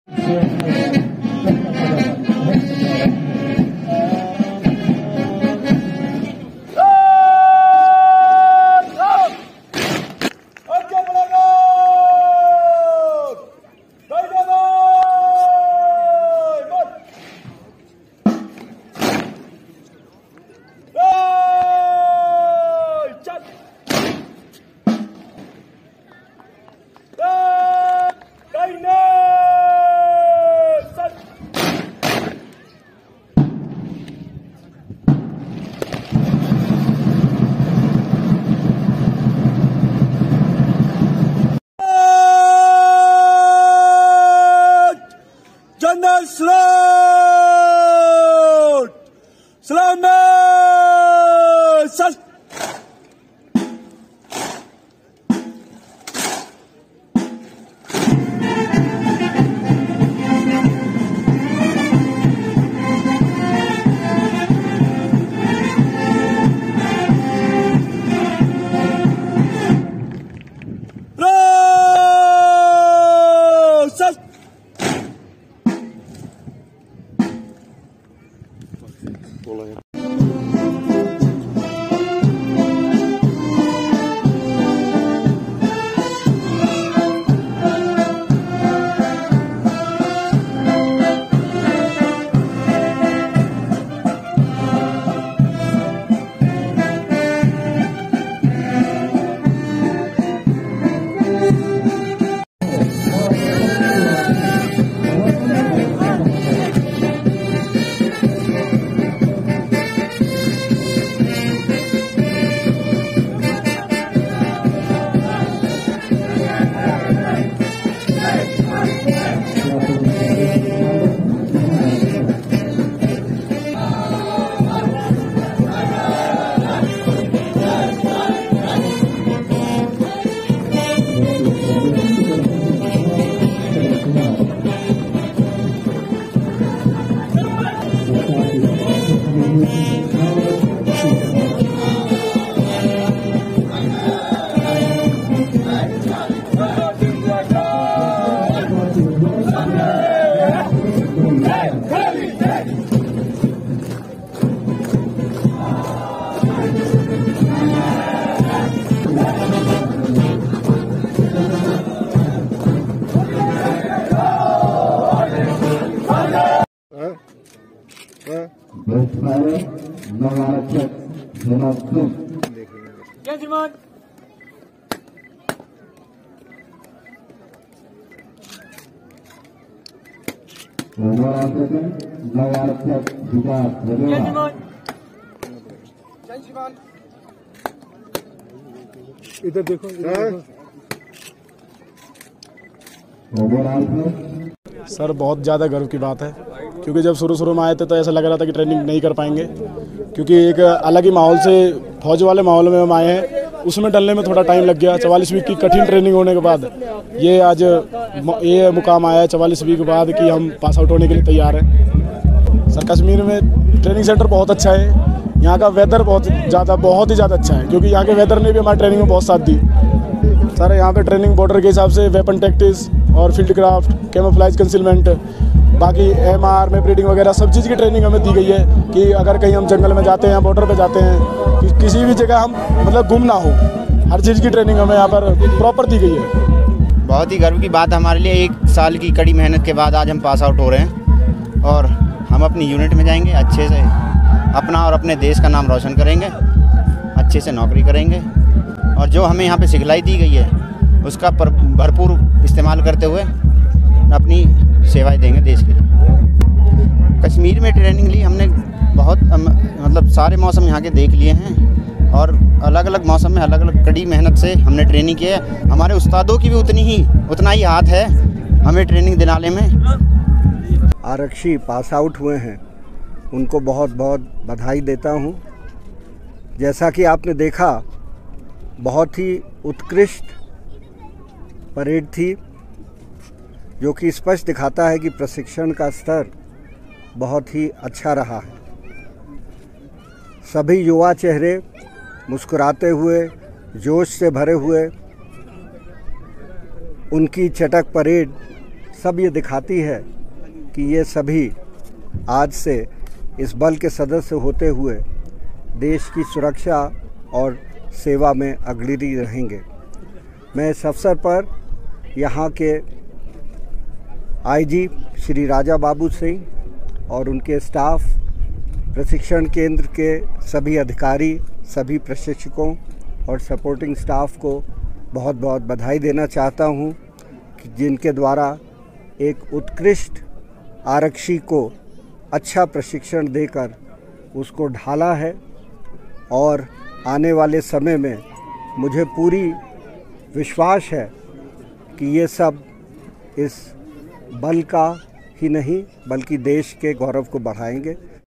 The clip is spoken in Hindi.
इधर देखो, सर बहुत ज़्यादा गर्व की बात है, क्योंकि जब शुरू में आए थे तो ऐसा लग रहा था कि ट्रेनिंग नहीं कर पाएंगे, क्योंकि एक अलग ही माहौल से फौज वाले माहौल में हम आए हैं, उसमें डलने में थोड़ा टाइम लग गया। 44 वीक की कठिन ट्रेनिंग होने के बाद ये आज ये मुकाम आया है 44 वीक के बाद कि हम पास आउट होने के लिए तैयार हैं। सर कश्मीर में ट्रेनिंग सेंटर बहुत अच्छा है, यहाँ का वेदर बहुत ही ज़्यादा अच्छा है, क्योंकि यहाँ के वेदर ने भी हमारी ट्रेनिंग में बहुत साथ दी। सर यहाँ पे ट्रेनिंग बॉर्डर के हिसाब से वेपन टैक्टिक्स और फील्ड क्राफ्ट, कैमोफ्लेज कंसीलमेंट, बाकी एमआर में ब्रीडिंग वगैरह सब चीज़ की ट्रेनिंग हमें दी गई है कि अगर कहीं हम जंगल में जाते हैं, बॉर्डर पे जाते हैं, कि किसी भी जगह हम मतलब गुम ना हो, हर चीज़ की ट्रेनिंग हमें यहाँ पर प्रॉपर दी गई है। बहुत ही गर्व की बात हमारे लिए, 1 साल की कड़ी मेहनत के बाद आज हम पास आउट हो रहे हैं और हम अपनी यूनिट में जाएंगे, अच्छे से अपना और अपने देश का नाम रोशन करेंगे, अच्छे से नौकरी करेंगे और जो हमें यहाँ पे सिखलाई दी गई है उसका भरपूर इस्तेमाल करते हुए अपनी सेवाएं देंगे देश के लिए। कश्मीर में ट्रेनिंग ली हमने बहुत, मतलब सारे मौसम यहाँ के देख लिए हैं और अलग अलग मौसम में अलग अलग कड़ी मेहनत से हमने ट्रेनिंग की है। हमारे उस्तादों की भी उतना ही हाथ है हमें ट्रेनिंग दिलाने में। आरक्षी पास आउट हुए हैं, उनको बहुत बहुत बधाई देता हूँ। जैसा कि आपने देखा, बहुत ही उत्कृष्ट परेड थी, जो कि स्पष्ट दिखाता है कि प्रशिक्षण का स्तर बहुत ही अच्छा रहा है। सभी युवा चेहरे मुस्कुराते हुए, जोश से भरे हुए, उनकी चटक परेड सब ये दिखाती है कि ये सभी आज से इस बल के सदस्य होते हुए देश की सुरक्षा और सेवा में अग्रणी रहेंगे। मैं इस अवसर पर यहाँ के आईजी श्री राजा बाबू सिंह और उनके स्टाफ, प्रशिक्षण केंद्र के सभी अधिकारी, सभी प्रशिक्षकों और सपोर्टिंग स्टाफ को बहुत बहुत बधाई देना चाहता हूँ कि जिनके द्वारा एक उत्कृष्ट आरक्षी को अच्छा प्रशिक्षण देकर उसको ढाला है और आने वाले समय में मुझे पूरी विश्वास है कि ये सब इस बल का ही नहीं बल्कि देश के गौरव को बढ़ाएंगे।